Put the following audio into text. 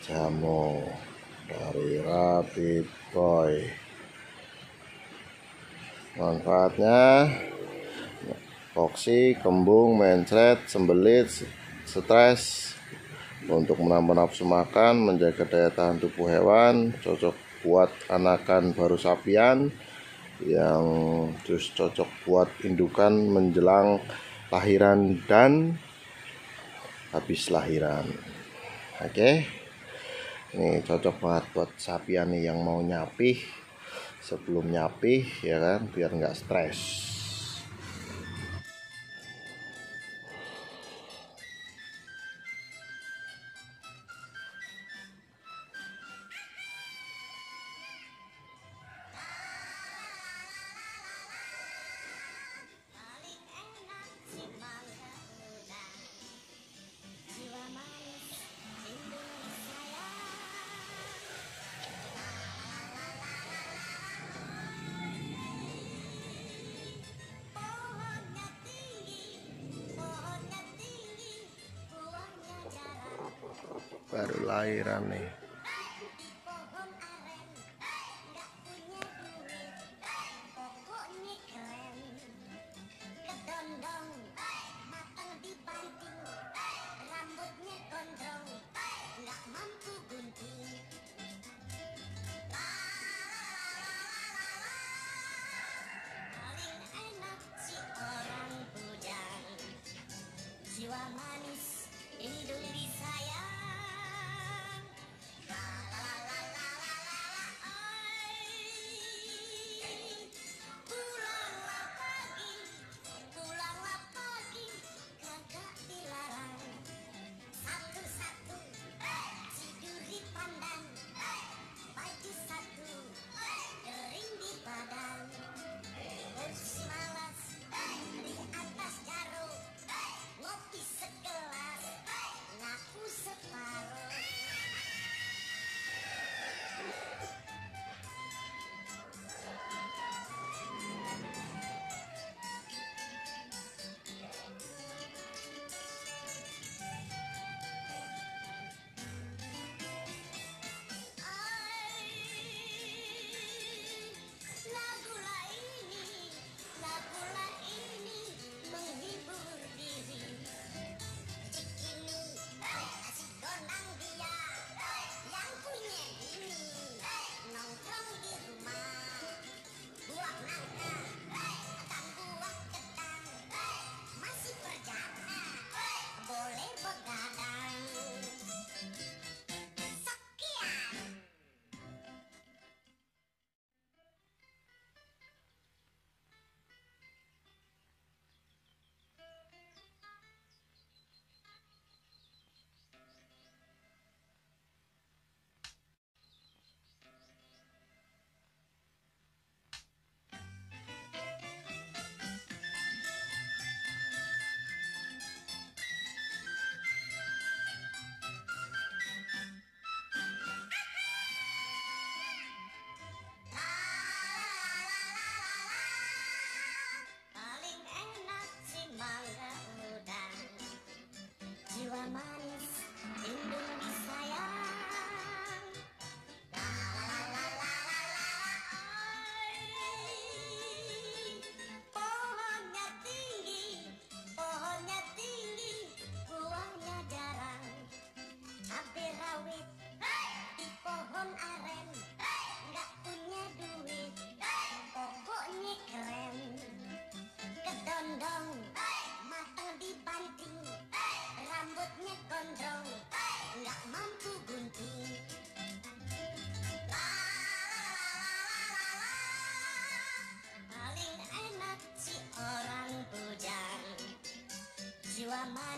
jamu dari Rabbit Boy. Manfaatnya foksi, kembung, mencret, sembelit, stres, untuk menambah nafsu makan, menjaga daya tahan tubuh hewan, cocok buat anakan baru sapian, yang terus cocok buat indukan menjelang lahiran dan habis lahiran. Oke, ini cocok banget buat sapian nih yang mau nyapih, sebelum nyapih ya kan, biar nggak stres. Baru lahiran nih. Jiwa manis Indonesia sayang. Pulanglah pagi, kagak dilarang. Satu-satu, tidur di pandan. Baju satu, kering di badan. Kursi malas di atas jarum. Ngopi segelas, ngaku separuh. Lagulah ini menghibur diri. Cikini, asik gondang dia, yang punya ini nongkrong di rumah, buah nangka, atau buah ketan, masih perjaka, boleh begadang. Sekian. Paling enak si mangga udang. Jiwa manis Indonesia sayang. Pohonnya tinggi, buahnya jarang. Cabai rawit di pohon aren, nggak punya duit, pokoknya keren. Kedondong, matang dibanting, rambutnya gondrong, nggak mampu gunting. Paling enak si orang bujang. Jiwa manis